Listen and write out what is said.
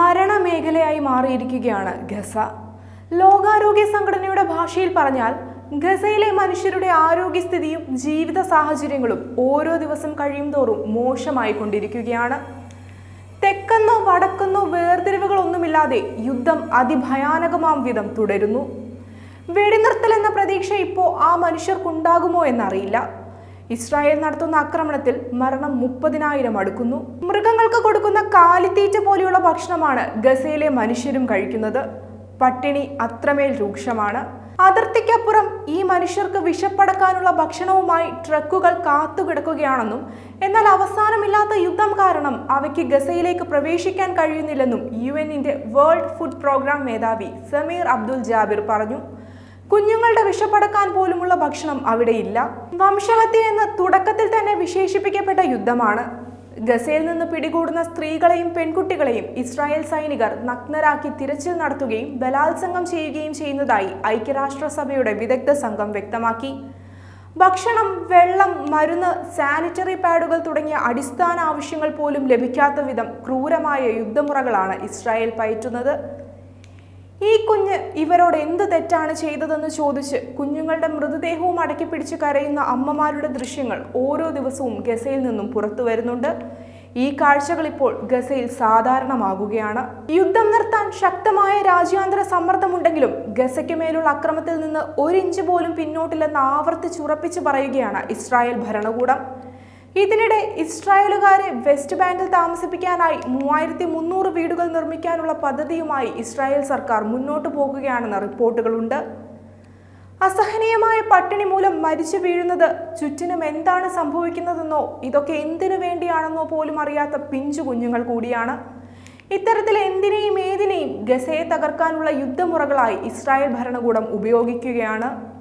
മരണമേഖലയായി മാറിയിരിക്കുകയാണ് ഗസ. ലോകാരോഗ്യ സംഘടനയുടെ ഭാഷയിൽ പറഞ്ഞാൽ ഗസയിലെ മനുഷ്യരുടെ ആരോഗ്യസ്ഥിതിയും ജീവിത സാഹചര്യങ്ങളും ഓരോ ദിവസം കഴിയുംതോറും മോശമായി കൊണ്ടിരിക്കുകയാണ്. തെക്കെന്നോ വടക്കെന്നോ വേർതിരിവുകളൊന്നുമില്ലാതെ യുദ്ധം അതിഭയാനകമാം വിധം തുടരുന്നു. വെടിനിർത്തൽ എന്ന പ്രതീക്ഷ ഇപ്പോൾ ആ മനുഷ്യർക്കുണ്ടാകുമോ എന്നറിയില്ല. ഇസ്രായേൽ നടത്തുന്ന ആക്രമണത്തിൽ മരണം 30,000 അടുക്കുന്നു. മൃഗങ്ങൾക്ക് കൊടുക്കുന്ന കാലിത്തീറ്റ പോലെയുള്ള ഭക്ഷണമാണ് ഗസയിലെ മനുഷ്യരും കഴിക്കുന്നത്. പട്ടിണി അത്രമേൽ രൂക്ഷമാണ്. അതിർത്തിക്കപ്പുറം ഈ മനുഷ്യർക്ക് വിശപ്പടക്കാനുള്ള ഭക്ഷണവുമായി ട്രക്കുകൾ കാത്തുകിടക്കുകയാണെന്നും എന്നാൽ അവസാനമില്ലാത്ത യുദ്ധം കാരണം അവയ്ക്ക് ഗസയിലേക്ക് പ്രവേശിക്കാൻ കഴിയുന്നില്ലെന്നും UN-ന്റെ വേൾഡ് ഫുഡ് പ്രോഗ്രാം മേധാവി സമീർ അബ്ദുൽ ജാബിർ പറഞ്ഞു. കുഞ്ഞുങ്ങളുടെ വിശപ്പടക്കാൻ പോലുമുള്ള ഭക്ഷണം അവിടെയില്ല. വംശഹത്യ എന്ന് തുടക്കത്തിൽ തന്നെ വിശേഷിപ്പിക്കപ്പെട്ട യുദ്ധമാണ്. ഗസയിൽ നിന്ന് പിടികൂടുന്ന സ്ത്രീകളെയും പെൺകുട്ടികളെയും ഇസ്രായേൽ സൈനികർ നഗ്നരാക്കി തിരച്ചിൽ നടത്തുകയും ബലാത്സംഗം ചെയ്യുകയും ചെയ്യുന്നതായി ഐക്യരാഷ്ട്രസഭയുടെ വിദഗ്ധ സംഘം വ്യക്തമാക്കി. ഭക്ഷണം, വെള്ളം, മരുന്ന്, സാനിറ്ററി പാഡുകൾ തുടങ്ങിയ അടിസ്ഥാന ആവശ്യങ്ങൾ പോലും ലഭിക്കാത്ത വിധം ക്രൂരമായ യുദ്ധമുറകളാണ് ഇസ്രായേൽ പയറ്റുന്നത്. ഈ കുഞ്ഞ് ഇവരോട് എന്ത് തെറ്റാണ് ചെയ്തതെന്ന് ചോദിച്ച് കുഞ്ഞുങ്ങളുടെ മൃതദേഹവും അടക്കി പിടിച്ച് കരയുന്ന അമ്മമാരുടെ ദൃശ്യങ്ങൾ ഓരോ ദിവസവും ഗസയിൽ നിന്നും പുറത്തു വരുന്നുണ്ട്. ഈ കാഴ്ചകൾ ഇപ്പോൾ ഗസയിൽ സാധാരണമാകുകയാണ്. യുദ്ധം നിർത്താൻ ശക്തമായ രാജ്യാന്തര സമ്മർദ്ദമുണ്ടെങ്കിലും ഗസയ്ക്ക് മേലുള്ള അക്രമത്തിൽ നിന്ന് 1 ഇഞ്ച് പോലും പിന്നോട്ടില്ലെന്ന് ആവർത്തിച്ചുറപ്പിച്ച് പറയുകയാണ് ഇസ്രായേൽ ഭരണകൂടം. ഇതിനിടെ ഇസ്രായേലുകാരെ വെസ്റ്റ് ബാങ്കിൽ താമസിപ്പിക്കാനായി 3300 വീടുകൾ നിർമ്മിക്കാനുള്ള പദ്ധതിയുമായി ഇസ്രായേൽ സർക്കാർ മുന്നോട്ടു പോകുകയാണെന്ന റിപ്പോർട്ടുകളുണ്ട്. അസഹനീയമായ പട്ടിണി മൂലം മരിച്ചു വീഴുന്നത്, ചുറ്റിനും എന്താണ് സംഭവിക്കുന്നതെന്നോ ഇതൊക്കെ എന്തിനു വേണ്ടിയാണെന്നോ പോലും അറിയാത്ത പിഞ്ചു കുഞ്ഞുങ്ങൾ കൂടിയാണ്. ഇത്തരത്തിൽ എന്തിനേയും ഏതിനേയും ഗസയെ തകർക്കാനുള്ള യുദ്ധമുറകളായി ഇസ്രായേൽ ഭരണകൂടം ഉപയോഗിക്കുകയാണ്.